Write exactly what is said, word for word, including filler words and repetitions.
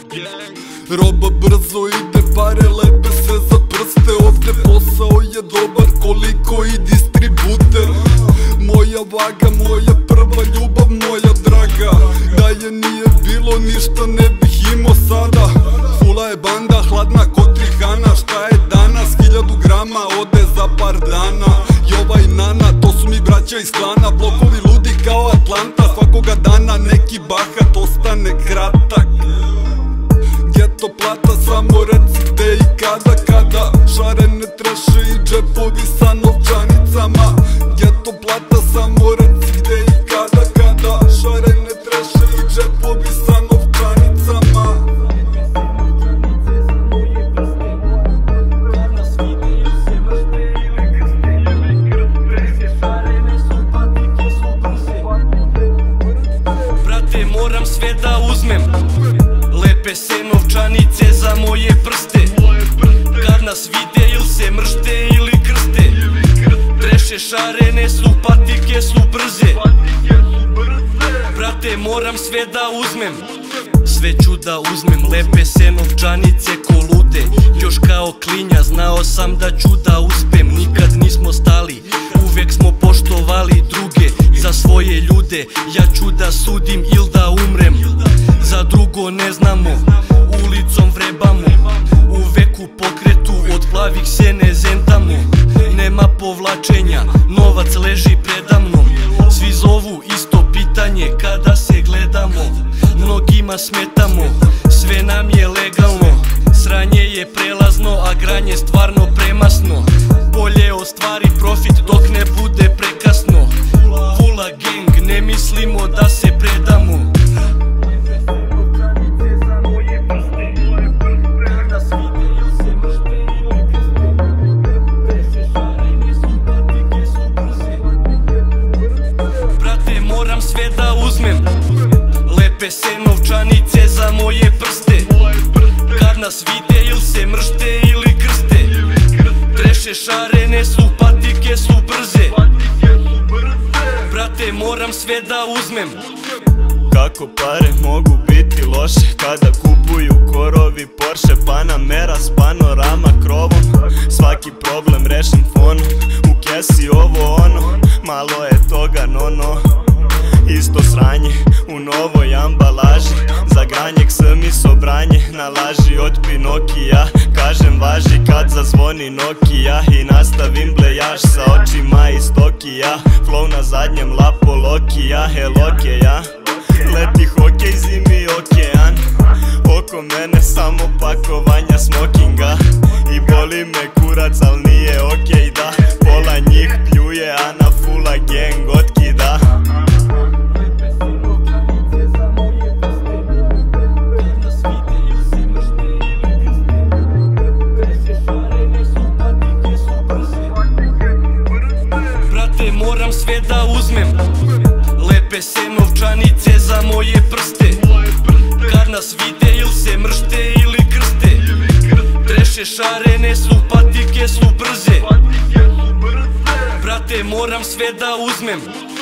Roba brzo ide, pare lepe se za prste. Ovde posao je dobar koliko i distributer. Moja vaga, moja prva ljubav, moja draga. Da je nije bilo ništa ne bih imao sada. Fula je banda, hladna ko trihana. Šta je danas, hiljadu grama ode za par dana. Jova i Nana, to su mi braća iz klana. Blokovi ludi kao Atlanta, svakoga dana neki bahat ostane kratak. Geto plata, samo reci gde i kada, kada. Šarene treše i džepovi sa novčanicama. Geto plata, samo reci gde i kada, kada. Šarene treše i džepovi sa novčanicama. Brate, moram sve da uzmem. Lepe se novčanice za moje prste. Kad nas vide ili se mršte ili krste. Treše šarene su, patike su brze. Brate, moram sve da uzmem. Sve ću da uzmem, lepe se novčanice ko lude. Još kao klinja znao sam da ću da uspem. Nikad nismo stali, uvek smo poštovali druge. Za svoje ljude ja ću da sudim il da umrem. Za drugo ne znamo, ulicom vrebamo. Uvek u pokretu, od plavih se ne zentamo. Nema povlačenja, novac leži predamnom. Svi zovu isto pitanje kada se gledamo. Mnogima smetamo, sve nam je legalno. Sranje je prelazno, a granje stvarno premasno. Bolje ostvari profit dok ne bude prekasno. Fula gang, ne mislimo da se predamo. Brate, moram sve da uzmem. Lepe se novčanice za moje prste. Kad nas vide ili se mršte ili krste. Treše šarene su, patike su brze. Brate, moram sve da uzmem. Kako pare mogu biti loše kada kupuju korovi Porsche Panamera s panorama krovom. Svaki problem rešen fonom, u kesi ovo ono. Malo je toga no no, isto sranje u novoj ambalaži. Za granjeg sam i sobranje, na laži od Pinokija. Kažem važi kad zazvoni Nokia i nastavim blejaž sa očima iz Tokija. Flow na zadnjem lapo Lokija, heloke ja. Leti hokej, zimi okean. Oko mene samo pakovanja smokinga. I boli me kurac, al nije okej da pola njih pljuje, a na fula gang otkida. Brate, moram sve da uzmem. Lepe se novčanice za moje prste. Kad nas vide ili se mršte ili krste. Treše šarene su, patike su brze. Brate, moram sve da uzmem.